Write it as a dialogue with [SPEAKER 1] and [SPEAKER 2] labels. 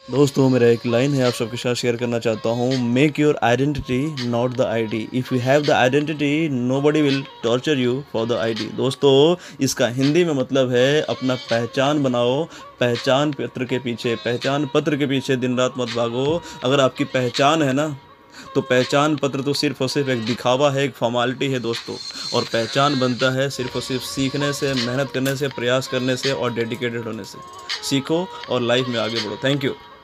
[SPEAKER 1] दोस्तों मेरा एक लाइन है आप सबके साथ शेयर करना चाहता हूँ, make your identity not the ID, if you have the identity nobody will torture you for the ID. दोस्तों इसका हिंदी में मतलब है अपना पहचान बनाओ, पहचान पत्र के पीछे दिन रात मत भागो। अगर आपकी पहचान है ना, तो पहचान पत्र तो सिर्फ़ और सिर्फ़ एक दिखावा है, एक फ़ॉर्मेलिटी है दोस्तों। और पहचान बनता है सिर्फ़ और सिर्फ़ सीखने से, मेहनत करने से, प्रयास करने से और डेडिकेटेड होने से। सीखो और लाइफ़ में आगे बढ़ो। Thank you.